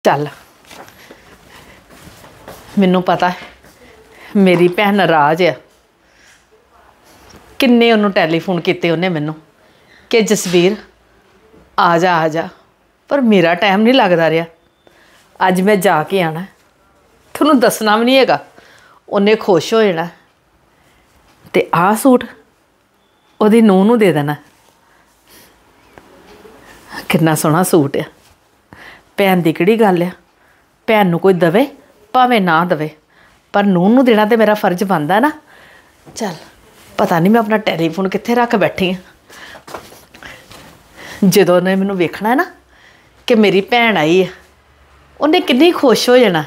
चल मैनू पता है मेरी भैन नाराज है। किन्ने उन्होंने टैलीफोन किए उन्हें मैनू कि जसवीर आ जा पर मेरा टाइम नहीं लगता रहा। अज मैं जाके आना थोनू दसना भी नहीं है। उन्हें खुश हो जाना ते आ सूट ओदी नूंह नू दे देना। कितना सोहना सूट है। भैन की किहड़ी गल है, भैन नू कोई दवे भावें ना दवे पर नूंह नू देना तो मेरा फर्ज बनता है ना। चल पता नहीं मैं अपना टैलीफोन कित्थे रख बैठी हाँ। जदों ने मैनू वेखना है ना कि मेरी भैन आई है उन्हें कितनी खुश हो जाना।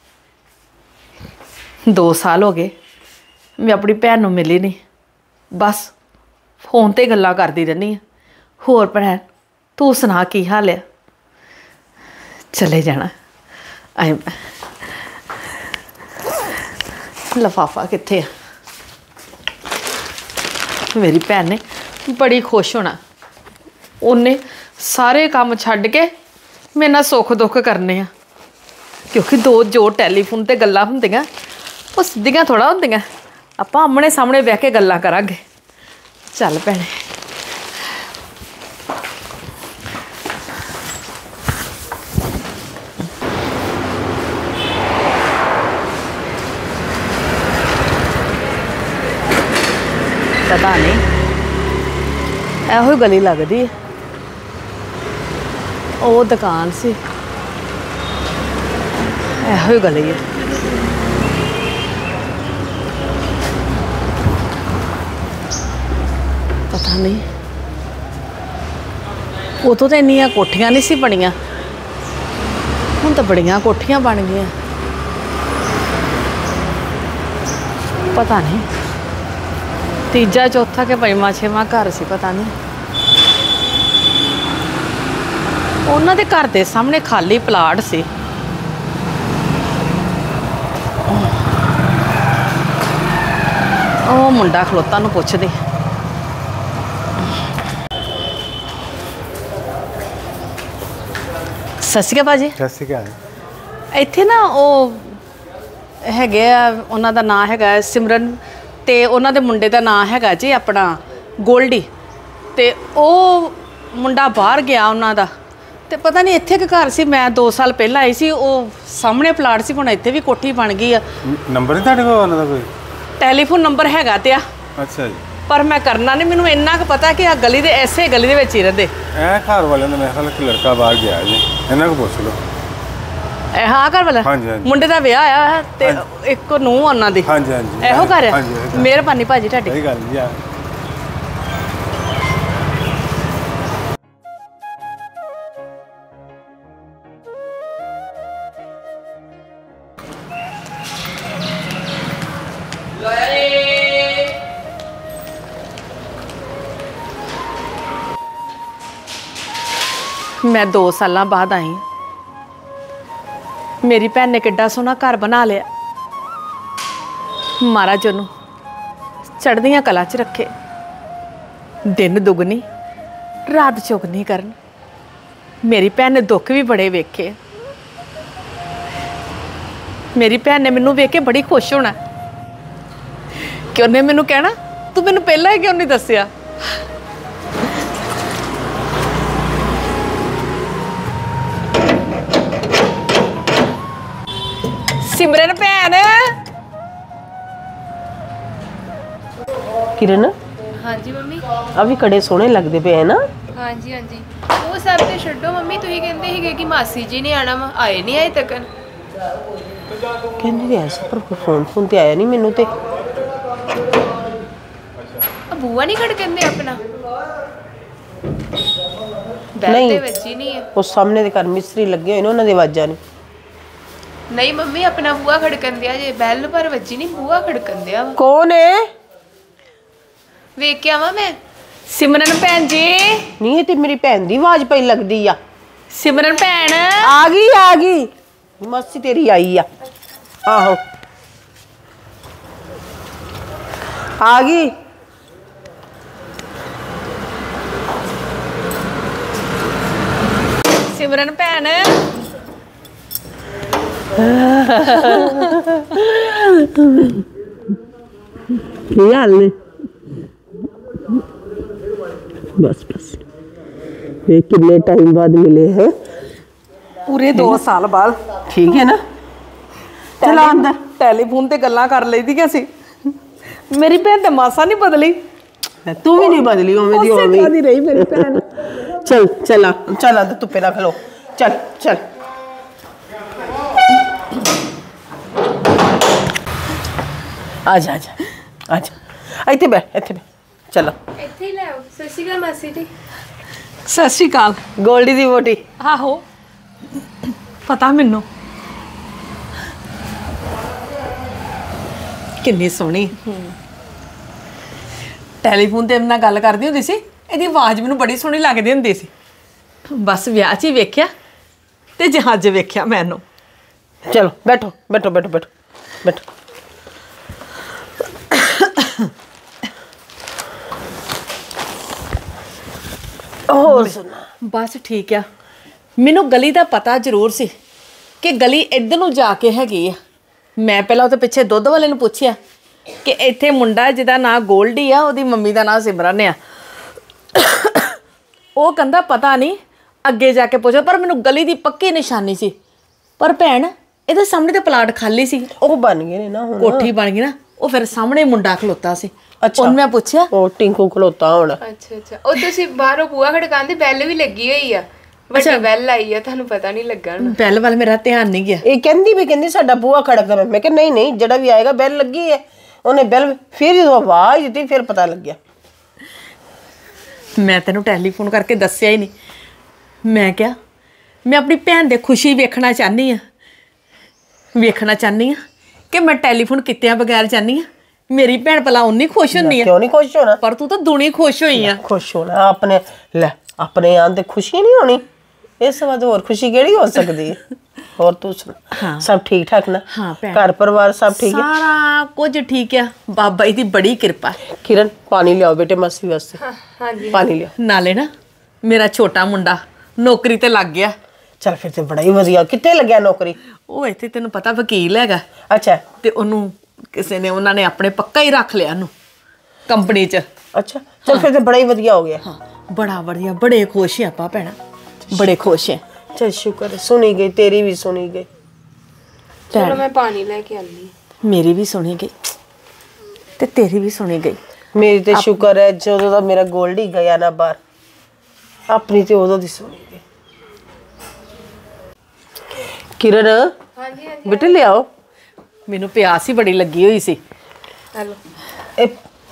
2 साल हो गए मैं अपनी भैन नू मिली नहीं, बस फोन ते गल्लां करदी रहनी। होर भैन तू सुना की हाल है। चले जाना आई लफाफा कित्थे है। मेरी भैन ने बड़ी खुश होना। उन्हें सारे काम छड्ड के मेरे नाल सुख दुख करने आ क्योंकि जो टैलीफोन ते गल्लां हुंदियां वो सिद्धियां थोड़ा हुंदियां। आपां आमने सामने बह के गल्लां करांगे। चल भैणे पता नहीं एहो गली लगती है। वो दुकान सी एहो गली है। पता नहीं उदों तो इन्नियां कोठियां नहीं सी बनियां, हुण तो बड़ियां कोठियां बन गई। पता नहीं तीजा चौथा के 5वां 6वां घर से पता नहीं। उन्हां दे घर दे सामने खाली प्लाट से। ओ मुंडा खलोता नूं पुछदे सत श्री अकाल भाजी। सत श्री अकाल। इत्थे ना वो हैगे आ उन्हां दा नाम हैगा सिमरन ते उन्हां दे मुंडे दा नाम हैगा जी अपना गोल्डी। ते ओ मुंडा बाहर गया उन्हां दा ते पता नहीं इत्थे घर सी। मैं 2 साल पहले आई सी। वो सामने प्लाट सी, हुण इत्थे भी कोठी बन गई आ। नंबर नहीं तुहाडे कोल उन्हां दा कोई? टैलीफोन नंबर हैगा ते आ। अच्छा जी। पर मैं करना नहीं, मैनूं इन्ना क पता कि आ गली दे ऐसे गली दे विच ही रहिंदे। घर वाले ने मेरे ख्याल एक लड़का बाहर गया जी, इन्हां को पुछ लो। हाँ घर वाला हाँ जी मुंडे दा विआह आया है ते एक नूंह उन्हां दी। हाँ जी हाँ जी एहो घर है। मेहरबानी भाजी तुहाडी। सही गल जी। मैं 2 साल बाद आई। मेरी भैन ने किड्डा सोहना घर बना लिया। महाराज उन्होंने चढ़दियां कला च रखे, दिन दुगनी रात चुगनी करन। मेरी भैन ने दुख भी बड़े वेखे। मेरी भैन ने मैनू वेख के बड़ी खुश होना कि उन्हें मैनू कहना तू मैनू पहला ही क्यों नहीं दसिया। सिमरन भैन। किरण। हाँ जी मम्मी। अभी कड़े सोहने लगते पे है ना। हाँ जी वो सब तो छड्डो मम्मी, तुसीं कहंदे सीगे कि मासी जी ने आना वा, आए नहीं आए तकन। कहंदे ऐसा पर फोन ते आया नहीं मैनू ते। बुआ नहीं खड़कंदे अपना नहीं बैठे बच्ची नहीं है। उस सामने दे घर मिस्त्री लगे हुए ने, उन्हां दी आवाज़ां नहीं। नहीं मम्मी अपना बुआ खड़कन दिया जे, बैल पर बच्ची नहीं बुआ खड़कन दिया। कौन है? वेख के आवा मैं। सिमरन भैन जी। नहीं ये ते मेरी भैन दी आवाज़ पई लगदी आ। सिमरन भैन आ गई मासी तेरी आई आ। आहो आ गई। सिमरन भैन ਕੀ ਹਾਲ ਨੇ ਬਸ ਬਸ ਇਹ ਕਿੰਨੇ ਟਾਈਮ ਬਾਅਦ ਮਿਲੇ ਹੈ ਪੂਰੇ 2 ਸਾਲ ਬਾਅਦ ਠੀਕ ਹੈ ਨਾ ਚਲੋ ਅੰਦਰ ਟੈਲੀਫੋਨ ਤੇ ਗੱਲਾਂ ਕਰ ਲਈਦੀਆਂ ਸੀ ਮੇਰੀ ਭੈਣ ਤੇ ਮਾਸਾ ਨਹੀਂ ਬਦਲੀ ਤੂੰ ਵੀ ਨਹੀਂ ਬਦਲੀ ਉਵੇਂ ਦੀ ਉਸੇ ਉਵੇਂ ਤਰ੍ਹਾਂ ਦੀ ਰਹੀ ਮੇਰੀ ਭੈਣ ਚਲ ਚੱਲ ਅੰਦਰ ਧੁੱਪੇ ਰੱਖ ਲੋ ਚੱਲ ਆ ਜਾ ਇੱਥੇ ਬੈਠ ਚਲੋ ਇੱਥੇ ਹੀ ਲੈ ਆਓ। ਸਤਿ ਸ਼੍ਰੀ ਅਕਾਲ ਮਾਸੀ ਜੀ। ਸਤਿ ਸ਼੍ਰੀ ਅਕਾਲ ਗੋਲਡੀ ਦੀ ਵੋਟੀ ਆਹੋ ਪਤਾ ਮੈਨੂੰ ਕਿੰਨੀ ਸੋਹਣੀ ਟੈਲੀਫੋਨ ਤੇ ਮੇਰੇ ਨਾਲ ਗੱਲ ਕਰਦੀ ਹੁੰਦੀ ਸੀ ਇਹਦੀ ਆਵਾਜ਼ ਮੈਨੂੰ ਬੜੀ ਸੋਹਣੀ ਲੱਗਦੀ ਹੁੰਦੀ ਸੀ ਬਸ ਵਿਆਹ 'ਚ ਹੀ ਵੇਖਿਆ ਤੇ ਜਹਾਜ਼ ਵੇਖਿਆ ਮੈਨੂੰ ਚਲੋ ਬੈਠੋ ਹੋਰ ਸੁਣਾ ਬਸ ਠੀਕ ਆ ਮੈਨੂੰ ਗਲੀ ਦਾ ਪਤਾ ਜ਼ਰੂਰ ਸੀ ਕਿ ਗਲੀ ਇੱਧਰ ਨੂੰ ਜਾ ਕੇ ਹੈਗੀ ਆ ਮੈਂ ਪਹਿਲਾਂ ਉਹਦੇ ਪਿੱਛੇ ਦੁੱਧ ਵਾਲੇ ਨੂੰ ਪੁੱਛਿਆ ਕਿ ਇੱਥੇ ਮੁੰਡਾ ਜਿਹਦਾ ਨਾਂ ਗੋਲਡੀ ਆ ਉਹਦੀ ਮੰਮੀ ਦਾ ਨਾਂ ਸਿਮਰਨ ਆ ਉਹ ਕਹਿੰਦਾ ਪਤਾ ਨਹੀਂ ਅੱਗੇ ਜਾ ਕੇ ਪੁੱਛੋ ਪਰ ਮੈਨੂੰ ਗਲੀ ਦੀ ਪੱਕੀ ਨਿਸ਼ਾਨੀ ਸੀ ਪਰ ਭੈਣ ਇਹਦੇ ਸਾਹਮਣੇ ਤੇ ਪਲਾਟ ਖਾਲੀ ਸੀ ਉਹ ਬਣ ਗਏ ਨੇ ਨਾ ਹੁਣ ਕੋਠੀ ਬਣ ਗਈ ਨਾ ਉਹ ਫਿਰ ਸਾਹਮਣੇ ਮੁੰਡਾ ਖਲੋਤਾ ਸੀ ਉਹਨੂੰ ਮੈਂ ਪੁੱਛਿਆ ਉਹ ਟਿੰਕੂ ਖਲੋਤਾ ਹੁਣ ਅੱਛਾ ਉਹ ਤੁਸੀਂ ਬਾਹਰੋਂ ਬੂਹਾ ਖੜਕਾਉਂਦੇ ਬੈਲ ਵੀ ਲੱਗੀ ਹੋਈ ਆ ਵੱਡੀ ਬੈਲ ਆਈ ਆ ਤੁਹਾਨੂੰ ਪਤਾ ਨਹੀਂ ਲੱਗਾ ਨਾ ਬੈਲ ਵੱਲ ਮੇਰਾ ਧਿਆਨ ਨਹੀਂ ਗਿਆ ਇਹ ਕਹਿੰਦੀ ਸਾਡਾ ਬੂਹਾ ਖੜਕਦਾ ਮੈਂ ਕਿਹਾ ਨਹੀਂ ਜਿਹੜਾ ਵੀ ਆਏਗਾ ਬੈਲ ਲੱਗੀ ਹੈ ਉਹਨੇ ਬੈਲ ਫਿਰ ਜਦੋਂ ਆਵਾਜ਼ ਦਿੱਤੀ ਫਿਰ ਪਤਾ ਲੱਗਿਆ ਮੈਂ ਤੈਨੂੰ ਟੈਲੀਫੋਨ ਕਰਕੇ ਦੱਸਿਆ ਹੀ ਨਹੀਂ ਮੈਂ ਕਿਹਾ ਮੈਂ ਆਪਣੀ ਭੈਣ ਦੇ ਖੁਸ਼ੀ ਵੇਖਣਾ ਚਾਹਨੀ ਆ ਕਿ ਮੈਂ ਟੈਲੀਫੋਨ ਕੀਤਿਆਂ ਬਗੈਰ ਚਾਹਨੀ ਆ ਮੇਰੀ ਭੈਣ ਭਲਾ ਉਨੀ ਖੁਸ਼ ਹੁੰਨੀ ਆ ਕਿਉਂ ਨਹੀਂ ਖੁਸ਼ ਹੋਣਾ ਪਰ ਤੂੰ ਤਾਂ ਦੁਨੀ ਖੁਸ਼ ਹੋਈ ਆ ਖੁਸ਼ ਹੋਣਾ ਆਪਣੇ ਆਂ ਤੇ ਖੁਸ਼ੀ ਨਹੀਂ ਹੋਣੀ ਇਸ ਤੋਂ ਬਾਅਦ ਹੋਰ ਖੁਸ਼ੀ ਕਿਹੜੀ ਹੋ ਸਕਦੀ ਹੈ ਹੋਰ ਤੂੰ ਸੁਣਾ ਸਭ ਠੀਕ ਠਾਕ ਨਾ ਹਾਂ ਭੈਣ ਘਰ ਪਰਿਵਾਰ ਸਭ ਠੀਕ ਹੈ ਸਾਰਾ ਕੁਝ ਠੀਕ ਆ ਬਾਬਾ ਜੀ ਦੀ ਬੜੀ ਕਿਰਪਾ ਕਿਰਨ ਪਾਣੀ ਲਿਆਓ ਬੇਟੇ ਮਾਸੀ ਵਾਸਤੇ ਹਾਂਜੀ ਪਾਣੀ ਲਿਆ ਨਾਲੇ ਨਾ ਮੇਰਾ ਛੋਟਾ ਮੁੰਡਾ ਨੌਕਰੀ ਤੇ ਲੱਗ ਗਿਆ ਚਲ ਫਿਰ ਤੇ ਬੜਾ ਹੀ ਵਧੀਆ ਕਿੱਥੇ ਲੱਗਿਆ ਨੌਕਰੀ ਉਹ ਇੱਥੇ ਤੈਨੂੰ ਪਤਾ ਵਕੀਲ ਹੈਗਾ ਅੱਛਾ ਤੇ ਉਹਨੂੰ ਉਹਨਾਂ ਨੇ ਆਪਣੇ ਪੱਕਾ ਹੀ ਰੱਖ ਲਿਆ ਉਹਨੂੰ ਕੰਪਨੀ 'ਚ ਅੱਛਾ ਚਲ ਫਿਰ ਤੇ ਬੜਾ ਹੀ ਵਧੀਆ ਹੋ ਗਿਆ ਹਾਂ ਬੜਾ ਵਧੀਆ ਬੜੇ ਖੁਸ਼ ਆ ਆਪਾਂ ਭੈਣਾ ਬੜੇ ਖੁਸ਼ ਆ ਚਲ ਸ਼ੁਕਰ ਸੁਣੀ ਗਈ ਤੇਰੀ ਵੀ ਸੁਣੀ ਗਈ ਚਲੋ ਮੈਂ ਪਾਣੀ ਲੈ ਕੇ ਆਉਂਦੀ ਮੇਰੀ ਵੀ ਸੁਣੀ ਗਈ ਤੇ ਤੇਰੀ ਵੀ ਸੁਣੀ ਗਈ ਮੇਰੀ ਤੇ ਸ਼ੁਕਰ ਹੈ ਜਦੋਂ ਦਾ ਮੇਰਾ ਗੋਲਡੀ ਗਿਆ ਨਾ ਬਾਹਰ ਆਪਣੀ ਤੇ ਉਦੋਂ ਦੀ ਸੁਣੀ ਗਈ ਕਿਰਨ ਹਾਂਜੀ ਬੇਟੇ ਲਿਆਓ ਮੈਨੂੰ ਪਿਆਸ ਹੀ ਬੜੀ ਲੱਗੀ ਹੋਈ ਸੀ ਹਲੋ ਇਹ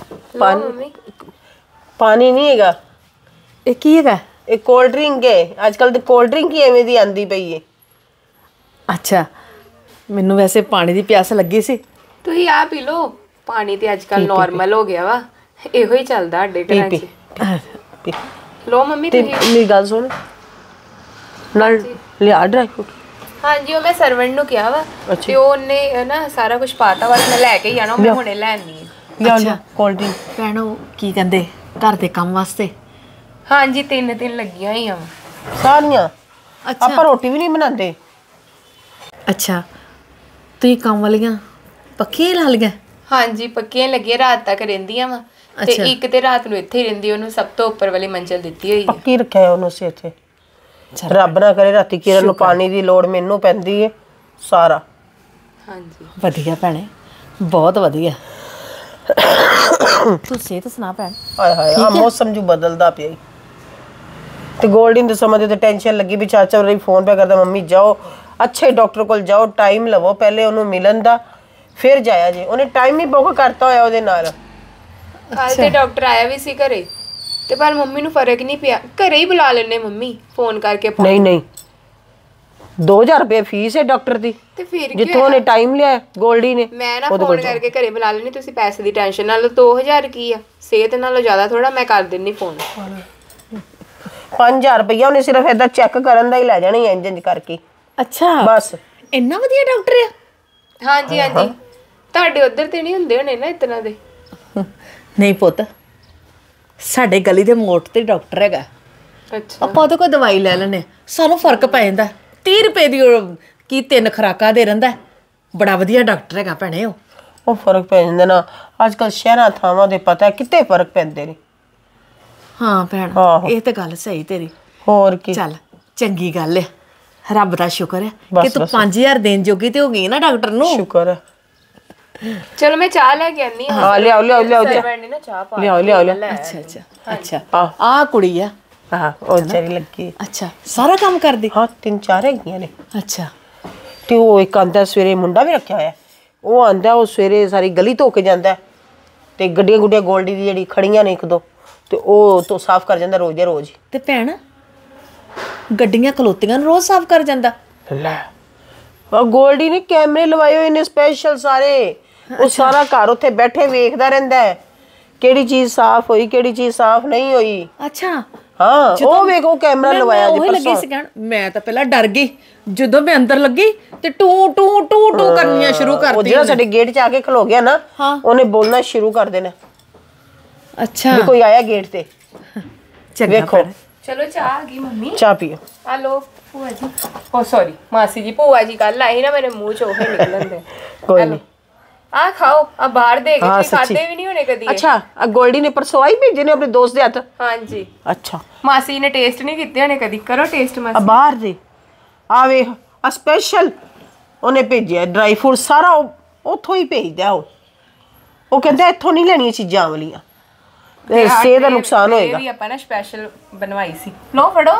ਪਾਣੀ ਨਹੀਂ ਹੈਗਾ ਇਹ ਕੀ ਹੈਗਾ ਇਹ ਕੋਲਡ ਡਰਿੰਕ ਹੈ ਅੱਜ ਕੱਲ ਤੇ ਕੋਲਡ ਡਰਿੰਕ ਹੀ ਐਵੇਂ ਦੀ ਆਂਦੀ ਪਈ ਹੈ ਅੱਛਾ ਮੈਨੂੰ ਵੈਸੇ ਪਾਣੀ ਦੀ ਪਿਆਸ ਲੱਗੀ ਸੀ ਤੁਸੀਂ ਆ ਪੀ ਲਓ ਪਾਣੀ ਤੇ ਅੱਜ ਕੱਲ ਨਾਰਮਲ ਹੋ ਗਿਆ ਵਾ ਇਹੋ ਹੀ ਚੱਲਦਾ ਸਾਡੇ ਘਰਾਂ 'ਚ ਪੀ ਲੋ ਮੰਮੀ ਤੇ ਤੁਸੀਂ ਮੇਰੀ ਗੱਲ ਸੁਣ ਨਾਲ ਲਿਆ ਡਰਾਈ ਫਰੂਟ ਹਾਂਜੀ ਉਹ ਮੈਂ ਸਰਵੈਂਟ ਨੂੰ ਕਿਹਾ ਵਾ ਤੇ ਉਹਨੇ ਨਾ ਸਾਰਾ ਕੁਝ ਪਾਤਾ ਵਾ ਮੈਂ ਲੈ ਕੇ ਹੀ ਆਣਾ ਮੈਂ ਹੁਣੇ ਲੈਣੀ ਹੈ ਅੱਛਾ ਕੋਲਡ ਡਰਿੰਕ ਭੈਣੋ ਕੀ ਕਹਿੰਦੇ ਘਰ ਦੇ ਕੰਮ ਵਾਸਤੇ ਹਾਂਜੀ 3 ਲੱਗੀਆਂ ਹੀ ਆ ਸਾਰੀਆਂ ਆਪਾਂ ਰੋਟੀ ਵੀ ਨਹੀਂ ਬਣਾਉਂਦੇ ਅੱਛਾ ਤੁਸੀਂ ਕੰਮ ਵਾਲੀਆਂ ਪੱਕੀਆਂ ਲਾ ਲਈਆਂ ਹਾਂਜੀ ਪੱਕੀਆਂ ਲੱਗੀਆਂ ਰਾਤ ਤੱਕ ਰਹਿੰਦੀਆਂ ਵਾ ਤੇ ਇੱਕ ਤੇ ਰਾਤ ਨੂੰ ਇੱਥੇ ਹੀ ਰਹਿੰਦੀ ਉਹਨੂੰ ਸਭ ਤੋਂ ਉੱਪਰ ਵਾਲੀ ਮੰਜ਼ਲ ਦਿੱਤੀ ਹੋਈ ਹੈ ਪੱਕੀ ਰੱਖਿਆ ਉਹਨੂੰ ਸੀ ਇੱਥੇ ਰੱਬ ਨਾ ਕਰੇ ਰਾਤੀ ਕਿਰਨ ਨੂੰ ਪਾਣੀ ਦੀ ਲੋੜ ਮੈਨੂੰ ਪੈਂਦੀ ਹੈ ਸਾਰਾ ਹਾਂਜੀ ਵਧੀਆ ਭੈਣੇ ਬਹੁਤ ਵਧੀਆ ਤੂੰ ਸਿਹਤ ਸੁਣਾ ਭੈਣ ਹਾਏ ਹਾਏ ਆ ਮੌਸਮ ਜੋ ਬਦਲਦਾ ਪਿਆ ਤੇ ਗੋਲਡਨ ਦੇ ਸਮੇਂ ਤੇ ਟੈਨਸ਼ਨ ਲੱਗੀ ਵੀ ਚਾਚਾ ਉਹਨੇ ਫੋਨ ਪੇ ਕਰਦਾ ਮੰਮੀ ਜਾਓ ਅੱਛੇ ਡਾਕਟਰ ਕੋਲ ਜਾਓ ਟਾਈਮ ਲਵੋ ਪਹਿਲੇ ਉਹਨੂੰ ਮਿਲਣ ਦਾ ਫਿਰ ਜਾਇਆ ਜੇ ਉਹਨੇ ਟਾਈਮ ਹੀ ਬੁੱਕ ਕਰਤਾ ਹੋਇਆ ਉਹਦੇ ਨਾਲ ਕੱਲ ਤੇ ਡਾਕਟਰ ਆਇਆ ਵੀ ਸੀ ਘਰੇ ਤੇ ਪਰ ਮੰਮੀ ਨੂੰ ਫਰਕ ਨਹੀਂ ਪਿਆ ਘਰੇ ਹੀ ਬੁਲਾ ਲੈਣੇ ਮੰਮੀ ਫੋਨ ਕਰਕੇ ਨਹੀਂ 2000 ਰੁਪਏ ਫੀਸ ਹੈ ਡਾਕਟਰ ਦੀ ਤੇ ਫਿਰ ਜਿੱਥੋਂ ਉਹਨੇ ਟਾਈਮ ਲਿਆ ਗੋਲਡੀ ਨੇ ਮੈਂ ਨਾ ਫੋਨ ਕਰਕੇ ਘਰੇ ਬੁਲਾ ਲੈਣੀ ਤੁਸੀਂ ਪੈਸੇ ਦੀ ਟੈਨਸ਼ਨ ਨਾ ਲਓ 2000 ਕੀ ਆ ਸਿਹਤ ਨਾਲੋਂ ਜ਼ਿਆਦਾ ਥੋੜਾ ਮੈਂ ਕਰ ਦਿੰਨੀ ਫੋਨ 5000 ਰੁਪਇਆ ਉਹਨੇ ਸਿਰਫ ਏਦਾਂ ਚੈੱਕ ਕਰਨ ਦਾ ਹੀ ਲੈ ਜਾਣਾ ਇੰਜ ਕਰਕੇ ਅੱਛਾ ਬਸ ਇੰਨਾ ਵਧੀਆ ਡਾਕਟਰ ਆ ਹਾਂਜੀ ਤੁਹਾਡੇ ਉਧਰ ਤੇ ਨਹੀਂ ਹੁੰਦੇ ਹੋਣੇ ਨਾ ਇਤਨਾ ਦੇ ਨਹੀਂ ਪੁੱਤ ਸਾਡੇ ਗਲੀ ਦੇ ਮੋੜ ਤੇ ਡਾਕਟਰ ਹੈਗਾ ਅੱਛਾ ਆਪਾਂ ਉਹਦੇ ਕੋਲ ਦਵਾਈ ਲੈ ਲੈਣੇ ਸਾਨੂੰ ਫਰਕ ਪੈ ਜਾਂਦਾ 30 ਰੁਪਏ ਦੀ ਕੀ 3 ਖੁਰਾਕਾਂ ਦੇ ਰਹਿੰਦਾ ਬੜਾ ਵਧੀਆ ਡਾਕਟਰ ਹੈਗਾ ਭੈਣੇ ਉਹ ਫਰਕ ਪੈ ਜਾਂਦਾ ਨਾ ਅੱਜ ਕੱਲ ਸ਼ਹਿਰਾਂ ਥਾਵਾਂ ਦੇ ਪਤਾ ਕਿਤੇ ਫਰਕ ਪੈਂਦੇ ਨੇ ਹਾਂ ਭੈਣ ਆਹੋ। ਇਹ ਤੇ ਗੱਲ ਸਹੀ ਤੇਰੀ ਹੋਰ ਕੀ ਚੱਲ ਚੰਗੀ ਗੱਲ ਹੈ ਰੱਬ ਦਾ ਸ਼ੁਕਰ ਹੈ ਬਸ, ਕਿ ਤੂੰ ਬਸ। 5000 ਦੇਣ ਜੋਗੀ ਤੇ ਹੋ ਗਈ ਨਾ ਡਾਕਟਰ ਨੂੰ ਸ਼ੁਕਰ ਹੈ ਚਲੋ ਮੈਂ ਚਾਹ ਲੈ ਕੇ ਆਨੀ ਹਾਂ ਹਾਂ ਲਿਆਓ ਸਰਵੈਂਟ ਨੇ ਨਾ ਚਾਹ ਪਾ ਲਿਆਓ ਅੱਛਾ ਆ ਕੁੜੀ ਆ ਹਾਂ ਉਹ ਜਰੀ ਲੱਗੀ ਅੱਛਾ ਸਾਰਾ ਕੰਮ ਕਰਦੀ ਹਾਂ 3-4 ਹੈਗੀਆਂ ਨੇ ਅੱਛਾ ਤੇ ਉਹ ਇੱਕ ਆਂਦਾ ਸਵੇਰੇ ਮੁੰਡਾ ਵੀ ਰੱਖਿਆ ਹੋਇਆ ਉਹ ਆਂਦਾ ਉਹ ਸਵੇਰੇ ਸਾਰੀ ਗਲੀ ਧੋ ਕੇ ਜਾਂਦਾ ਤੇ ਗੱਡੀਆਂ ਗੁੱਡੀਆਂ ਗੋਲਡੀ ਦੀ ਜਿਹੜੀ ਖੜੀਆਂ ਨੇ ਇੱਕ ਦੋ ਤੇ ਉਹ ਤੋਂ ਸਾਫ਼ ਕਰ ਜਾਂਦਾ ਰੋਜ਼ ਦੇ ਰੋਜ਼ ਤੇ ਭੈਣ ਗੱਡੀਆਂ ਖਲੋਤੀਆਂ ਨੂੰ ਰੋਜ਼ ਸਾਫ਼ ਕਰ ਜਾਂਦਾ ਲੈ ਉਹ ਗੋਲਡੀ ਨੇ ਕੈਮਰੇ ਲਵਾਏ ਹੋਏ ਨੇ ਸਪੈਸ਼ਲ ਸਾਰੇ ਉਹ ਸਾਰਾ ਘਰ ਉੱਥੇ ਬੈਠੇ ਵੇਖਦਾ ਰਹਿੰਦਾ ਹੈ ਕਿਹੜੀ ਚੀਜ਼ ਸਾਫ਼ ਹੋਈ ਕਿਹੜੀ ਚੀਜ਼ ਸਾਫ਼ ਨਹੀਂ ਹੋਈ ਅੱਛਾ ਹਾਂ ਉਹ ਵੇਖੋ ਕੈਮਰਾ ਲਵਾਇਆ ਉਹ ਜੀ ਲੱਗੀ ਸੀ ਕਹਿਣ ਮੈਂ ਤਾਂ ਪਹਿਲਾਂ ਡਰ ਗਈ ਜਦੋਂ ਮੈਂ ਅੰਦਰ ਲੱਗੀ ਤੇ ਟੂ ਟੂ ਟੂ ਟੂ ਕਰਨੀਆਂ ਸ਼ੁਰੂ ਉਹ ਕਰਤੀ ਜਿਹੜਾ ਸਾਡੇ ਗੇਟ 'ਚ ਆ ਕੇ ਖਲੋ ਗਿਆ ਨਾ ਉਹਨੇ ਬੋਲਣਾ ਸ਼ੁਰੂ ਕਰ ਦੇਣਾ ਅੱਛਾ ਵੀ ਕੋਈ ਆਇਆ ਗੇਟ ਤੇ ਚੰਗਾ ਵੇਖੋ ਭੈਣ। ਚਲੋ ਚਾਹ ਆ ਗਈ ਮੰਮੀ ਚਾਹ ਪੀਓ ਆ ਲੋ ਭੂਆ ਜੀ ਓ ਸੌਰੀ ਮਾਸੀ ਜੀ ਭੂਆ ਜੀ ਕੱਲ ਆਈ ਨਾ ਮੇਰੇ ਮੂੰਹ ਚ ਉਹੇ ਨਿਕਲਣ ਦੇ ਕੋਈ ਨਹੀਂ ਆ ਖਾਓ ਆ ਬਾਹਰ ਦੇ ਹਾਂ, ਕੇ ਸੱਚੀ। ਖਾਦੇ ਵੀ ਨਹੀਂ ਹੋਣੇ ਕਦੀ ਇਹ। ਅੱਛਾ ਆ ਗੋਲਡੀ ਨੇ ਪਰਸੋਂ ਆਈ ਭੇਜੇ ਨੇ ਆਪਣੇ ਦੋਸਤ ਦੇ ਹੱਥ ਹਾਂਜੀ ਅੱਛਾ ਮਾਸੀ ਨੇ ਟੇਸਟ ਨਹੀਂ ਕੀਤੇ ਹੋਣੇ ਕਦੀ ਕਰੋ ਟੇਸਟ ਆ ਮਾਸੀ ਬਾਹਰ ਦੇ ਆ ਵੇਖ ਆ ਸਪੈਸ਼ਲ ਉਹਨੇ ਭੇਜਿਆ ਡਰਾਈ ਫਰੂਟ ਸਾਰਾ ਉੱਥੋਂ ਹੀ ਭੇਜਦਾ ਉਹ ਕਹਿੰਦਾ ਇੱਥੋਂ ਨਹੀਂ ਲੈਣੀਆਂ ਚੀਜ਼ਾਂ ਵਾਲੀਆਂ ਤੇ ਸਿਹਤ ਦਾ ਨੁਕਸਾਨ ਇਹ ਹੋਏਗਾ ਵੀ ਆਪਾਂ ਨਾ ਸਪੈਸ਼ਲ ਬਣਵਾਈ ਸੀ ਲੋ ਫੜੋ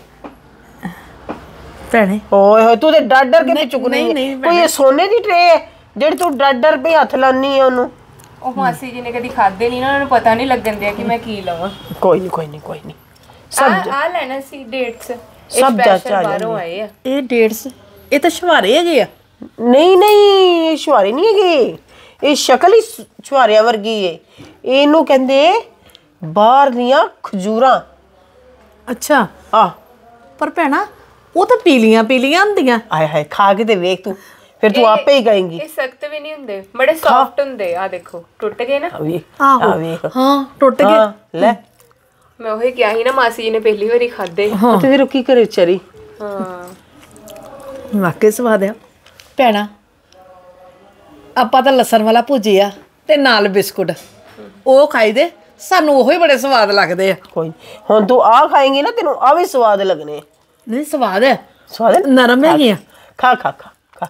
ਭੈਣੇ ਓਏ ਹੋਏ ਤੂੰ ਤੇ ਡਰ ਕੇ ਚੁੱਕਣੀ ਨਹੀਂ, ਹੈ ਕੋਈ ਇਹ ਸੋਨੇ ਦੀ ਟਰੇ ਹੈ ਜਿਹੜੀ ਤੂੰ ਡਰ ਪਈ ਹੱਥ ਲਾਨੀ ਹੈ ਉਹਨੂੰ ਉਹ ਮਾਸੀ ਜੀ ਨੇ ਕਦੀ ਖਾਦੇ ਨਹੀਂ ਨਾ ਉਹਨਾਂ ਨੂੰ ਪਤਾ ਨਹੀਂ ਲੱਗਣ ਦਿਆ ਕਿ ਮੈਂ ਕੀ ਲਵਾਂ ਕੋਈ ਨਹੀਂ ਆ ਲੈਣਾ ਸੀ ਡੇਟਸ ਸਭ ਜੱਚ ਆ ਬਾਹਰੋਂ ਆਏ ਆ ਇਹ ਡੇਟਸ ਇਹ ਤਾਂ ਸ਼ਵਾਰੇ ਹੈਗੇ ਆ ਨਹੀਂ ਇਹ ਸ਼ੁਆਰੇ ਨਹੀਂ ਹੈਗੇ ਇਹ ਸ਼ਕਲ ਹੀ ਸ਼ੁਆਰਿਆਂ ਵਰਗੀ ਹੈ ਇਹਨੂੰ ਕਹਿੰਦੇ ਬਾਹਰ ਦੀਆਂ ਖਜੂਰਾਂ ਅੱਛਾ ਆ ਪਰ ਭੈਣਾ ਉਹ ਤਾਂ ਪੀਲੀਆਂ ਪੀਲੀਆਂ ਹੁੰਦੀਆਂ ਆਏ ਹਾਏ ਖਾ ਕੇ ਤੇ ਵੇਖ ਤੂੰ ਫਿਰ ਤੂੰ ਆਪੇ ਹੀ ਕਹੇਂਗੀ ਇਹ ਸਖਤ ਵੀ ਨਹੀਂ ਹੁੰਦੇ ਬੜੇ ਸੌਫਟ ਹੁੰਦੇ ਆ ਦੇਖੋ ਟੁੱਟ ਗਏ ਨਾ ਆ ਵੇਖ ਆਹੋ ਆ ਵੇਖ ਹਾਂ ਟੁੱਟ ਹਾਂ, ਗਏ ਲੈ ਮੈਂ ਉਹੀ ਕਿਹਾ ਸੀ ਨਾ ਮਾਸੀ ਜੀ ਨੇ ਪਹਿਲੀ ਵਾਰੀ ਖਾਦੇ ਤੇ ਫਿਰ ਉਹ ਕੀ ਕਰੇ ਵਿਚਾਰੀ ਹਾਂ ਵਾਕਈ ਸਵਾਦ ਆ ਭੈਣਾ ਆਪਾਂ ਤਾਂ ਲਸਣ ਵਾਲਾ ਭੁਜੀਆ ਤੇ ਨਾਲ ਬਿਸਕੁਟ ਉਹ ਖਾਈਦੇ ਸਾਨੂੰ ਉਹੀ ਬੜੇ ਸਵਾਦ ਲੱਗਦੇ ਆ ਕੋਈ ਨੀ। ਹੁਣ ਤੂੰ ਆ ਖਾਏਂਗੀ ਨਾ ਤੈਨੂੰ ਆ ਵੀ ਸਵਾਦ ਲੱਗਣੇ ਨਹੀਂ ਸਵਾਦ ਹੈ ਸਵਾਦ ਹੈ? ਨਰਮ ਹੈਗੀਆਂ ਖਾ ਖਾ ਖਾ ਖਾ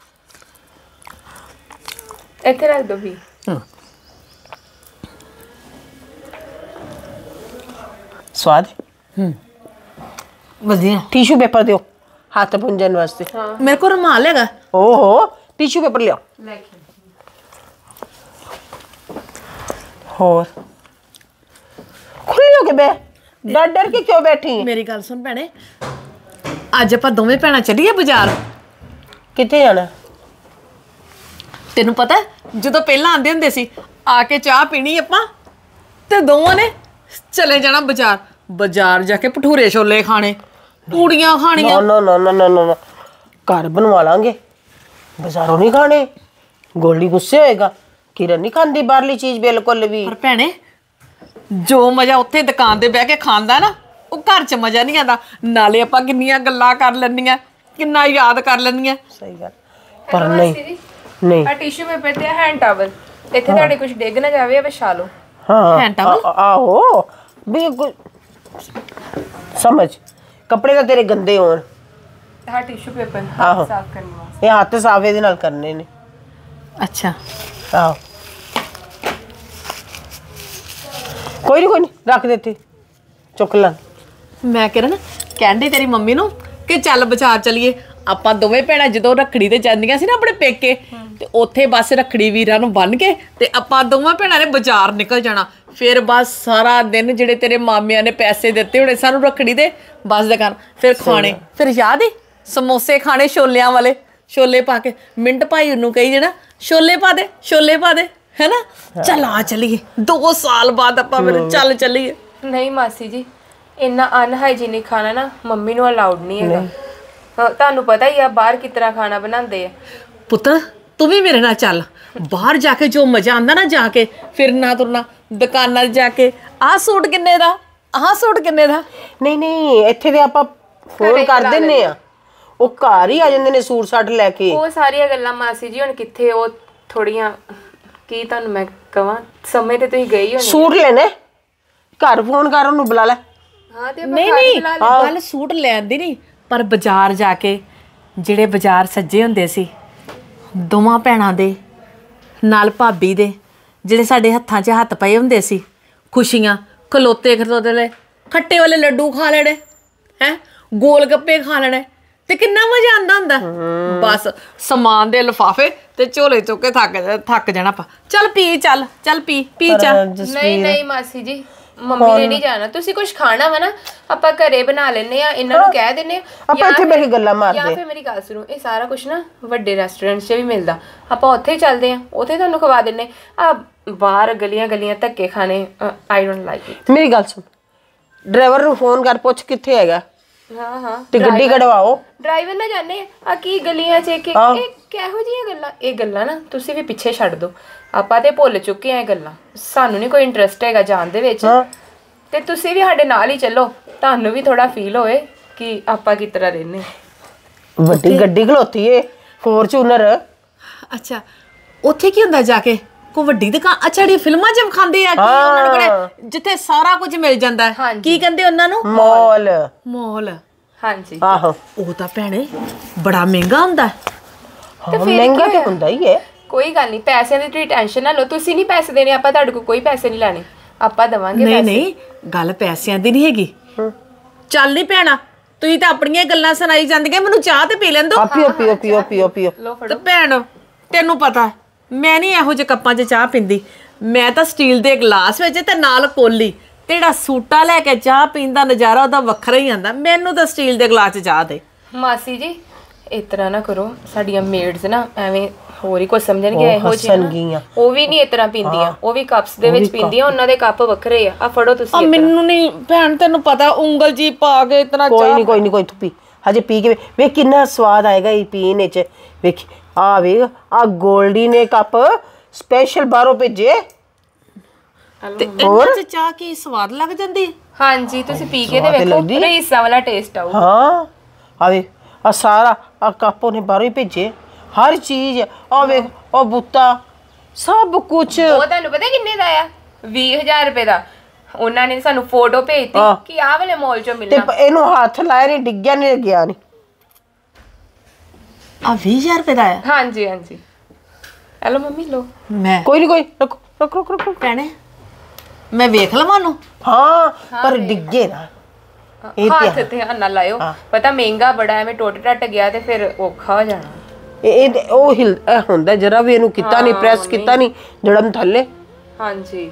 ਇੱਥੇ ਰੱਖ ਦੋ ਵੀ ਸਵਾਦ ਵਧੀਆ ਟਿਸ਼ੂ ਪੇਪਰ ਦਿਓ ਹੱਥ ਪੁੰਜਣ ਵਾਸਤੇ ਮੇਰੇ ਕੋਲ ਰੁਮਾਲ ਹੈਗਾ ਓਹੋ ਟਿਸ਼ੂ ਪੇਪਰ ਲਿਓ ਲੈ ਕੇ ਹੋਰ ਖੁੱਲੀ ਹੋ ਕੇ ਬੈ ਡਰ ਕੇ ਕਿਉਂ ਬੈਠੀ ਹੈ? ਮੇਰੀ ਗੱਲ ਸੁਣ ਭੈਣੇ ਅੱਜ ਆਪਾਂ ਦੋਵੇਂ ਭੈਣਾਂ ਚੱਲੀਏ ਬਾਜ਼ਾਰ ਕਿੱਥੇ ਜਾਣਾ ਤੈਨੂੰ ਪਤਾ ਜਦੋਂ ਪਹਿਲਾਂ ਆਂਦੇ ਹੁੰਦੇ ਸੀ ਆ ਕੇ ਚਾਹ ਪੀਣੀ ਆਪਾਂ ਤੇ ਦੋਵਾਂ ਨੇ ਚਲੇ ਜਾਣਾ ਬਾਜ਼ਾਰ ਜਾ ਕੇ ਭਟੂਰੇ ਛੋਲੇ ਖਾਣੇ ਪੂੜੀਆਂ ਖਾਣੀਆਂ ਨਾ ਘਰ ਬਣਵਾ ਲਾਂਗੇ ਬਾਜ਼ਾਰੋਂ ਨਹੀਂ ਖਾਣੇ ਗੋਲਡੀ ਗੁੱਸੇ ਹੋਏਗਾ ਕਿਰਨ ਨਹੀਂ ਖਾਂਦੀ ਬਾਹਰਲੀ ਚੀਜ਼ ਬਿਲਕੁਲ ਵੀ ਪਰ ਭੈਣੇ ਜੋ ਮਜ਼ਾ ਉੱਥੇ ਦੁਕਾਨ ਤੇ ਬਹਿ ਕੇ ਖਾਂਦਾ ਨਾ ਉਹ ਘਰ 'ਚ ਮਜ਼ਾ ਨਹੀਂ ਆਉਂਦਾ ਨਾਲੇ ਆਪਾਂ ਕਿੰਨੀਆਂ ਗੱਲਾਂ ਕਰ ਲੈਂਦੀਆਂ ਕਿੰਨਾ ਯਾਦ ਕਰ ਲੈਂਦੀਆਂ ਸਹੀ ਗੱਲ ਪਰ ਨਹੀਂ ਆ ਟਿਸ਼ੂ ਪੇਪਰ ਤੇ ਹੈਂਡ ਟਾਵਲ ਇੱਥੇ ਤੁਹਾਡੇ ਕੁਝ ਡਿੱਗ ਨਾ ਜਾਵੇ ਆ ਵਿਛਾ ਲਓ ਹਾਂ ਹੈਂਡ ਟਾਵਲ? ਆਹੋ ਬਿਲਕੁਲ ਸਮਝ ਕੱਪੜੇ ਤਾਂ ਤੇਰੇ ਗੰਦੇ ਹੋਣ ਆਹ ਟਿਸ਼ੂ ਪੇਪਰ ਆਹੋ। ਸਾਫ਼ ਕਰਨ ਵਾਸਤੇ ਇਹ ਹੱਥ ਸਾਫ ਇਹਦੇ ਨਾਲ ਕਰਨੇ ਨੇ ਅੱਛਾ ਆਹੋ ਕੋਈ ਨਹੀਂ ਰੱਖ ਦੇ ਇੱਥੇ ਚੁੱਕ ਲਾਂ ਮੈਂ ਕਿਰਨ ਕਹਿੰਦੀ ਤੇਰੀ ਮੰਮੀ ਨੂੰ ਕਿ ਚੱਲ ਬਾਜ਼ਾਰ ਚਲੀਏ ਆਪਾਂ ਦੋਵੇਂ ਭੈਣਾਂ ਜਦੋਂ ਰੱਖੜੀ ਤੇ ਜਾਂਦੀਆਂ ਸੀ ਨਾ ਆਪਣੇ ਪੇਕੇ ਤੇ ਉੱਥੇ ਬਸ ਰੱਖੜੀ ਵੀਰਾਂ ਨੂੰ ਬੰਨ ਕੇ ਤੇ ਆਪਾਂ ਦੋਵਾਂ ਭੈਣਾਂ ਨੇ ਬਾਜ਼ਾਰ ਨਿਕਲ ਜਾਣਾ ਫਿਰ ਬਸ ਸਾਰਾ ਦਿਨ ਜਿਹੜੇ ਤੇਰੇ ਮਾਮਿਆਂ ਨੇ ਪੈਸੇ ਦਿੱਤੇ ਹੋਣੇ ਸਾਨੂੰ ਰੱਖੜੀ ਦੇ ਬਸ ਦੁਕਾਨ ਫਿਰ ਖਾਣੇ ਫਿਰ ਯਾਦ ਏ ਸਮੋਸੇ ਖਾਣੇ ਛੋਲਿਆਂ ਵਾਲੇ ਛੋਲੇ ਪਾ ਕੇ ਮਿੰਟ ਭਾਈ ਉਹਨੂੰ ਕਹੀ ਜਣਾ ਛੋਲੇ ਪਾ ਦੇ ਹੈਨਾ ਚੱਲ ਆ ਚਲੀਏ 2 ਸਾਲ ਬਾਅਦ ਆਪਾਂ ਫਿਰ ਚੱਲ ਚੱਲੀਏ ਨਹੀਂ ਮਾਸੀ ਜੀ ਇੰਨਾ ਅਨਹਾਈਜੀਨਿਕ ਖਾਣਾ ਨਾ ਮੰਮੀ ਨੂੰ ਅਲਾਉਡ ਨਹੀਂ ਹੈਗਾ ਹਾਂ, ਤੁਹਾਨੂੰ ਪਤਾ ਹੀ ਆ ਬਾਹਰ ਕਿਸ ਤਰ੍ਹਾਂ ਖਾਣਾ ਬਣਾਉਂਦੇ ਆ ਪੁੱਤਰ ਤੂੰ ਵੀ ਮੇਰੇ ਨਾਲ ਚੱਲ ਬਾਹਰ ਜਾ ਕੇ ਜੋ ਮਜ਼ਾ ਆਂਦਾ ਨਾ ਜਾ ਕੇ ਫਿਰਨਾ ਤੁਰਨਾ ਦੁਕਾਨਾਂ 'ਤੇ ਜਾ ਕੇ ਆਹ ਸੂਟ ਕਿੰਨੇ ਦਾ ਨਹੀਂ ਇੱਥੇ ਤੇ ਆਪਾਂ ਫੋਨ ਕਰ ਦਿੰਨੇ ਆ ਉਹ ਘਰ ਹੀ ਆ ਜਾਂਦੇ ਨੇ ਸੂਟ ਸਾਟ ਲੈ ਕੇ। ਉਹ ਸਾਰੀਆਂ ਗੱਲਾਂ ਮਾਸੀ ਜੀ ਹੁਣ ਕਿੱਥੇ, ਉਹ ਥੋੜੀਆਂ ਕੀ ਤੁਹਾਨੂੰ ਮੈਂ ਕਵਾਂ, ਸਮੇਂ ਤੇ ਤੁਸੀਂ ਗਈ ਹੋਣੀ। ਸੂਟ ਲੈਣੇ, ਘਰ ਫੋਨ ਕਰ ਉਹਨੂੰ ਬੁਲਾ ਲੈ। ਹਾਂ ਤੇ ਨਹੀਂ ਨਹੀਂ ਗੱਲ ਸੂਟ ਲੈਣ ਦੀ ਨਹੀਂ, ਪਰ ਬਾਜ਼ਾਰ ਜਾ ਕੇ ਜਿਹੜੇ ਬਾਜ਼ਾਰ ਸੱਜੇ ਹੁੰਦੇ ਸੀ ਦੋਵਾਂ ਭੈਣਾਂ ਦੇ ਨਾਲ ਭਾਬੀ ਦੇ, ਜਿਹੜੇ ਸਾਡੇ ਹੱਥਾਂ 'ਚ ਹੱਥ ਪਏ ਹੁੰਦੇ ਸੀ, ਖੁਸ਼ੀਆਂ, ਖਲੋਤੇ ਖਲੋਤੇ ਲੈ ਖੱਟੇ ਵਾਲੇ ਲੱਡੂ ਖਾ ਲੈਣੇ ਹੈ, ਗੋਲ ਗੱਪੇ ਖਾ ਲੈਣੇ, ਤੇ ਕਿੰਨਾ ਮਜ਼ਾ ਆਂਦਾ ਹੁੰਦਾ। ਬਸ ਸਮਾਨ ਦੇ ਲਿਫਾਫੇ ਤੇ ਝੋਲੇ ਚੁੱਕ ਕੇ ਥੱਕ ਜਾਣਾ ਆਪਾਂ। ਚੱਲ ਪੀ, ਚੱਲ ਪੀ ਚੱਲ। ਨਹੀਂ ਨਹੀਂ ਮਾਸੀ ਜੀ, ਮੰਮੀ ਨੇ ਨਹੀਂ ਜਾਣਾ। ਤੁਸੀਂ ਕੁਝ ਖਾਣਾ ਵਾ ਨਾ, ਆਪਾਂ ਘਰੇ ਬਣਾ ਲੈਨੇ ਆ, ਇਹਨਾਂ ਨੂੰ ਕਹਿ ਦਿੰਨੇ ਆ, ਆਪਾਂ ਇੱਥੇ ਬੈਠ ਕੇ ਗੱਲਾਂ ਮਾਰਦੇ। ਜਾਂ ਫਿਰ ਮੇਰੀ ਗੱਲ ਸੁਣੋ, ਇਹ ਸਾਰਾ ਕੁਝ ਨਾ ਵੱਡੇ ਰੈਸਟੋਰੈਂਟਸ 'ਚ ਵੀ ਮਿਲਦਾ, ਆਪਾਂ ਉੱਥੇ ਹੀ ਚੱਲਦੇ ਆ, ਉੱਥੇ ਤੁਹਾਨੂੰ ਖਵਾ ਦਿੰਨੇ ਆ। ਬਾਹਰ ਗਲੀਆਂ ਧੱਕੇ ਖਾਣੇ ਆਈ ਡੋਨਟ ਲਾਈਕ ਇਟ। ਮੇਰੀ ਗੱਲ ਸੁਣ, ਡਰਾਈਵਰ ਨੂੰ ਫੋਨ ਕਰ, ਪੁੱਛ ਕਿੱਥੇ ਹੈਗਾ। ਹਾਂ ਤੇ ਗੱਡੀ ਕਢਵਾਓ। ਡਰਾਈਵਰ ਨਾ ਜਾਣੇ ਆ ਕੀ ਗਲੀਆਂ 'ਚ ਕਿ ਇਹ ਕਿਹੋ ਜਿਹੀਆਂ ਗੱਲਾਂ, ਇਹ ਗੱਲਾਂ ਨਾ ਤੁਸੀਂ ਵੀ ਪਿੱਛੇ ਛੱਡ ਦਿਓ। ਆਪਾਂ ਤੇ ਭੁੱਲ ਚੁੱਕੇ ਆ ਇਹ ਗੱਲਾਂ, ਸਾਨੂੰ ਨਹੀਂ ਕੋਈ ਇੰਟਰਸਟ ਹੈਗਾ ਜਾਣ ਦੇ ਵਿੱਚ। ਤੇ ਤੁਸੀਂ ਵੀ ਸਾਡੇ ਨਾਲ ਹੀ ਚੱਲੋ, ਤੁਹਾਨੂੰ ਵੀ ਥੋੜਾ ਫੀਲ ਹੋਏ ਕਿ ਆਪਾਂ ਕਿਸ ਤਰ੍ਹਾਂ ਰਹਿੰਦੇ। ਵੱਡੀ ਗੱਡੀ ਖਲੋਤੀ ਏ, ਫੋਰਚੂਨਰ। ਅੱਛਾ, ਉੱਥੇ ਕੀ ਹੁੰਦਾ ਜਾ ਕੇ? ਕੋ ਵੱਡੀ ਦੁਕਾਨ? ਅੱਛਾ, ਜਿਹੜੀ ਫਿਲਮਾਂ 'ਚ ਵਿਖਾਉਂਦੇ ਆ ਕਿ ਉਹਨਾਂ ਨੂੰ ਕਿਹੜੇ ਜਿੱਥੇ ਸਾਰਾ ਕੁਝ ਮਿਲ ਜਾਂਦਾ ਹੈ, ਕੀ ਕਹਿੰਦੇ ਉਹਨਾਂ ਨੂੰ? ਮਾਲ। ਹਾਂਜੀ ਆਹੋ, ਉਹ ਤਾਂ ਭੈਣੇ ਬੜਾ ਮਹਿੰਗਾ ਹੁੰਦਾ। ਤੇ ਮਹਿੰਗਾ ਤੇ ਹੁੰਦਾ ਹੀ ਹੈ। ਕੋਈ ਗੱਲ ਨਹੀਂ, ਪੈਸਿਆਂ ਦੀ ਤੁਸੀਂ ਟੈਨਸ਼ਨ ਨਾ ਲਓ, ਤੁਸੀਂ ਨਹੀਂ ਪੈਸੇ ਦੇਣੇ, ਆਪਾਂ ਤੁਹਾਡੇ ਕੋਲ ਕੋਈ ਪੈਸੇ ਨਹੀਂ ਲੈਣੇ, ਆਪਾਂ ਦਵਾਂਗੇ। ਨਹੀਂ ਗੱਲ ਪੈਸਿਆਂ ਦੀ ਨਹੀਂ ਹੈਗੀ। ਚੱਲ ਨਹੀਂ ਭੈਣਾ, ਤੁਸੀਂ ਤਾਂ ਆਪਣੀਆਂ ਗੱਲਾਂ ਸੁਣਾਈ ਜਾਂਦੀਆਂ, ਮੈਨੂੰ ਚਾਹ ਤੇ ਪੀ ਲੈਣ ਦੋ। ਪੀਓ। ਤੇ ਭੈਣ ਤੈਨੂੰ ਪਤਾ ਮੈਂ ਨਹੀਂ ਇਹੋ ਜਿਹੇ ਕੱਪਾਂ 'ਚ ਚਾਹ ਪੀਂਦੀ, ਮੈਂ ਤਾਂ ਸਟੀਲ ਦੇ ਗਲਾਸ ਵਿੱਚ ਤੇ ਨਾਲ ਕੋਲੀ, ਤੇ ਜਿਹੜਾ ਸੂਟਾ ਲੈ ਕੇ ਚਾਹ ਪੀਣ ਦਾ ਨਜ਼ਾਰਾ ਉਹਦਾ ਵੱਖਰਾ ਹੀ ਆਂਦਾ। ਮੈਨੂੰ ਤਾਂ ਸਟੀਲ ਦੇ ਗਲਾਸ 'ਚ ਚਾਹ ਦੇ। ਮਾਸੀ ਜੀ ਇਸ ਤਰ੍ਹਾਂ ਨਾ ਕਰੋ, ਸਾਡੀਆਂ ਮੇਡਸ ਨਾ ਐਵੇਂ ਹੋਰ ਹੀ ਕੁਝ ਸਮਝਣਗੇ ਇਹੋ ਜਿਹੀਆਂ। ਉਹ ਵੀ ਨਹੀਂ ਇਸ ਤਰ੍ਹਾਂ ਪੀਂਦੀਆਂ, ਉਹ ਵੀ ਕੱਪਸ ਦੇ ਵਿੱਚ ਪੀਂਦੀਆਂ, ਉਹਨਾਂ ਦੇ ਕੱਪ ਵੱਖਰੇ ਆ ਫੜੋ ਤੁਸੀਂ। ਮੈਨੂੰ ਨਹੀਂ ਭੈਣ, ਤੈਨੂੰ ਪਤਾ ਉਂਗਲ ਜੀ ਪਾ ਕੇ ਇਤਨਾ ਚਾਹ। ਕੋਈ ਨਹੀਂ ਤੂੰ ਪੀ, ਹਜੇ ਪੀ ਕੇ ਵੇਖ ਕਿੰਨਾ ਸਵਾਦ ਆਏਗਾ ਇਹ ਪੀਣ ਵਿੱਚ। ਵੇਖ ਆ ਵੇਖ, ਆ ਗੋਲਡੀ ਨੇ ਕੱਪ ਸਪੈਸ਼ਲ ਬਾਹਰੋਂ ਭੇਜੇ। ਤੇ ਇਹਨਾਂ 'ਚ ਚਾਹ ਕੀ ਸਵਾਦ ਲੱਗ ਜਾਂਦੀ। ਹਾਂਜੀ ਤੁਸੀਂ ਪੀ ਕੇ ਤੇ ਵੇਖੋ, ਰਈਸਾਂ ਵਾਲਾ ਟੇਸਟ ਆਊ। ਹਾਂ ਆ ਵੇਖ, ਆ ਸਾਰਾ ਆ ਕੱਪ ਉਹਨੇ ਬਾਹਰੋਂ ਹੀ ਭੇਜੇ, ਹਰ ਚੀਜ਼। ਆ ਵੇਖ, ਉਹ ਬੁੱਤਾ, ਸਭ ਕੁਝ। ਉਹ ਤੁਹਾਨੂੰ ਪਤਾ ਕਿੰਨੇ ਦਾ ਆ? 20,000 ਰੁਪਏ ਦਾ। ਉਹਨਾਂ ਨੇ ਸਾਨੂੰ ਫੋਟੋ ਭੇਜਤੀ ਕਿ ਆਹ ਵਾਲੇ ਮਾਲ 'ਚੋਂ ਮਿਲਣਾ। ਤੇ ਇਹਨੂੰ ਹੱਥ ਲਾਇਆ ਨਹੀਂ, ਡਿੱਗਿਆ ਨਹੀਂ, ਗਿਆ ਨਹੀਂ। ਆ 20,000 ਰੁਪਏ ਦਾ ਆ? ਹਾਂਜੀ ਹੈਲੋ ਮੰਮੀ ਲੋ। ਮੈਂ ਕੋਈ ਰੱਖੋ ਭੈਣੇ, ਮੈਂ ਵੇਖ ਲਵਾਂ ਉਹਨੂੰ। ਹਾਂ ਪਰ ਡਿੱਗੇ ਨਾ, ਹੱਥ ਧਿਆਨ ਨਾਲ ਲਾਇਓ, ਪਤਾ ਮਹਿੰਗਾ ਬੜਾ, ਐਵੇਂ ਟੁੱਟ ਟੱਟ ਗਿਆ ਤੇ ਫਿਰ ਔਖਾ ਹੋ ਜਾਣਾ। ਇਹ ਉਹ ਹੁੰਦਾ ਜਰਾ ਵੀ ਇਹਨੂੰ ਕੀਤਾ ਨਹੀਂ, ਪ੍ਰੈਸ ਕੀਤਾ ਨਹੀਂ, ਜੜਮ ਥੱਲੇ। ਹਾਂਜੀ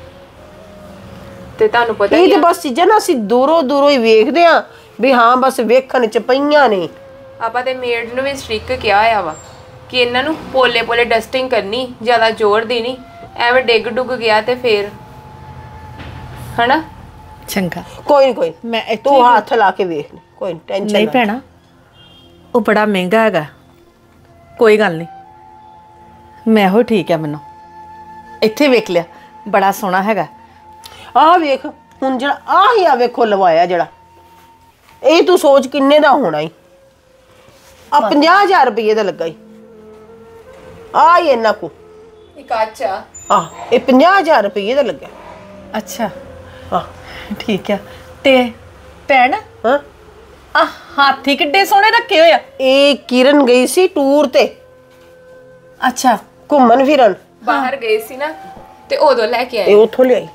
ਤੇ ਤੁਹਾਨੂੰ ਪਤਾ ਇਹ ਤੇ ਬਸ ਚੀਜ਼ਾਂ ਨਾ ਅਸੀਂ ਦੂਰੋਂ ਹੀ ਵੇਖਦੇ ਆ ਵੀ ਹਾਂ ਬਸ ਵੇਖਣ ਚ ਪਈਆਂ ਨੇ। ਆਪਾਂ ਤੇ ਮੇਡ ਨੂੰ ਵੀ ਸਟ੍ਰਿਕ ਕਿਹਾ ਆ ਵਾ ਕਿ ਇਹਨਾਂ ਨੂੰ ਪੋਲੇ ਡਸਟਿੰਗ ਕਰਨੀ, ਜ਼ਿਆਦਾ ਜ਼ੋਰ ਦੀ ਨਹੀਂ, ਐਵੇਂ ਡਿੱਗ ਡੁੱਗ ਗਿਆ ਤੇ ਫੇਰ ਹਨਾ। ਚੰਗਾ ਕੋਈ ਮੈਂ ਤੂੰ ਹੱਥ ਲਾ ਕੇ ਵੇਖ, ਕੋਈ ਟੈਨਸ਼ਨ ਨਹੀਂ ਭੈਣਾ, ਉਹ ਬੜਾ ਮਹਿੰਗਾ ਹੈਗਾ। ਕੋਈ ਗੱਲ ਨਹੀਂ, ਮੈਂ ਹੋ ਠੀਕ ਹੈ, ਮੈਨੂੰ ਇੱਥੇ ਵੇਖ ਲਿਆ, ਬੜਾ ਸੋਹਣਾ ਹੈਗਾ। ਆਹ ਵੇਖ ਹੁਣ ਜਿਹੜਾ ਆਹ ਹੀ ਆ ਵੇਖੋ ਲਵਾਇਆ ਜਿਹੜਾ, ਇਹ ਤੂੰ ਸੋਚ ਕਿੰਨੇ ਦਾ ਹੋਣਾ ਈ। ਆ 50,000 ਰੁਪਏ ਦਾ ਲੱਗਾ ਈ। ਆ ਹੀ ਇੰਨਾ ਕੁ ਇੱਕ ਅੱਛਾ ਇਹ 50,000 ਰੁਪਏ ਦਾ ਲੱਗਾ। ਅੱਛਾ ਠੀਕ ਆ। ਤੇ ਭੈਣ ਹਾਂ ਆ ਹਾਥੀ ਕਿੱਡੇ ਸੋਹਣੇ ਰੱਖੇ ਹੋਏ ਆ। ਇਹ ਕਿਰਨ ਗਈ ਸੀ ਟੂਰ ਤੇ, ਅੱਛਾ ਘੁੰਮਣ ਫਿਰਨ ਬਾਹਰ ਗਏ ਸੀ ਨਾ ਤੇ ਉਦੋਂ ਲੈ ਕੇ ਆਏ। ਇਹ ਉੱਥੋਂ ਲਿਆਈ।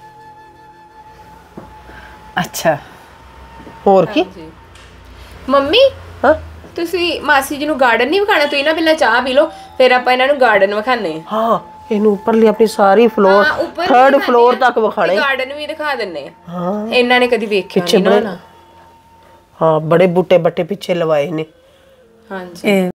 ਅੱਛਾ ਹੋਰ ਕੀ ਮੰਮੀ ਹਾਂ ਤੁਸੀਂ ਮਾਸੀ ਜੀ ਨੂੰ ਗਾਰਡਨ ਨਹੀਂ ਵਿਖਾਣਾ? ਤੁਸੀਂ ਨਾ ਪਹਿਲਾਂ ਚਾਹ ਪੀ ਲਓ, ਫਿਰ ਆਪਾਂ ਇਹਨਾਂ ਨੂੰ ਗਾਰਡਨ ਵਿਖਾਣੇ ਆ। ਹਾਂ ਇਹਨੂੰ ਉੱਪਰਲੀ ਆਪਣੀ ਸਾਰੀ ਫਲੋਰ, ਥਰਡ ਫਲੋਰ ਤੱਕ ਵਿਖਾਣੇ, ਗਾਰਡਨ ਵੀ ਦਿਖਾ ਦਿੰਨੇ ਆ। ਹਾਂ ਇਹਨਾਂ ਨੇ ਕਦੀ ਵੇਖਿਆ ਨਹੀਂ ਨਾ। ਹਾਂ ਬੜੇ ਬੂਟੇ ਬੱਟੇ ਪਿੱਛੇ ਲਵਾਏ ਨੇ। ਹਾਂਜੀ